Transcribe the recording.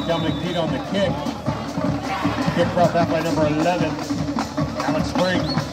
Dominick Pita on the kick. Kick brought back by number 11, Alex Spring.